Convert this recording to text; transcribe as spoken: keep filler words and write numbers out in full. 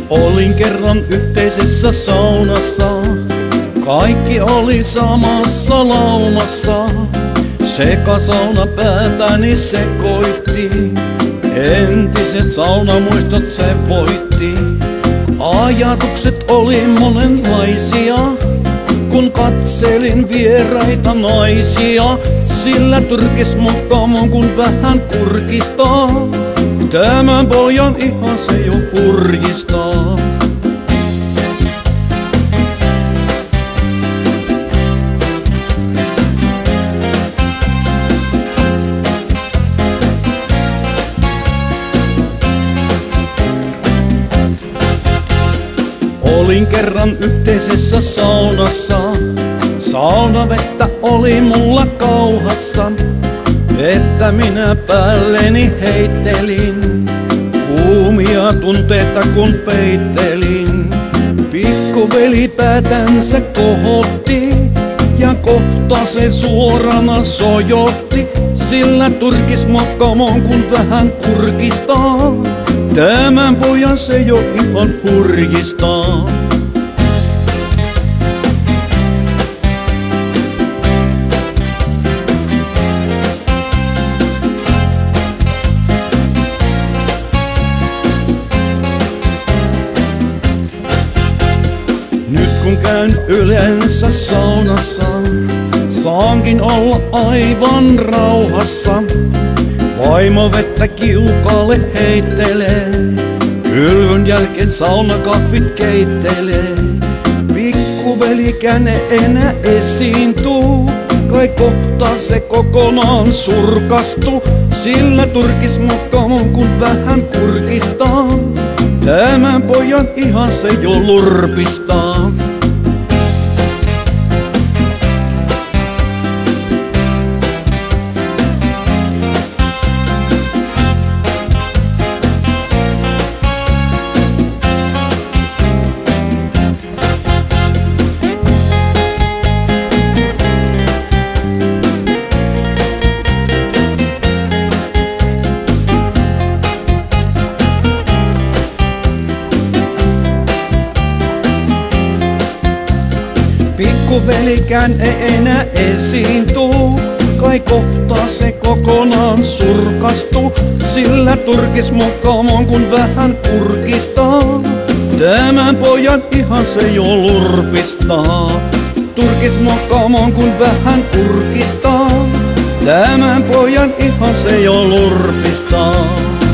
Olin kerran yhteisessä saunassa, kaikki oli samassa laumassa. Sekasauna päätäni sekoitti, entiset saunamuistot se voitti. Ajatukset oli monenlaisia, kun katselin vieraita naisia. Sillä tyrkis mukavan kun vähän kurkistaa, tämän pojan ihan se jo hurjistaa. Olin kerran yhteisessä saunassa, saunavettä oli mulla kauhassa. Vettä minä päälleni heittelin, kuumia tunteita kun peittelin. Pikkuveli päätänsä kohotti, ja kohta se suorana sojotti. Sillä turkis mokamon kun vähän kurkistaa, tämän pojan se jo ihan hurjistaa. Nyt kun käyn yleensä saunassa, saankin olla aivan rauhassa. Vaimo vettä kiukaalle heittelee, kylvyn jälkeen saunakahvit keittelee. Pikkuvelikään ei enää esiintuu, kai kohta se kokonaan surkastu. Sillä turkis mukamon kun vähän kurkistaa, tämän pojan ihan se jo lurpistaa. Pikkuvelikään ei enää esiintuu, kai kohta se kokonaan surkastu. Sillä turkis mukamon kun vähän kurkistaa, tämän pojan ihan se jo lurpistaa. Turkis mukamon kun vähän kurkistaa, tämän pojan ihan se jo lurpistaa.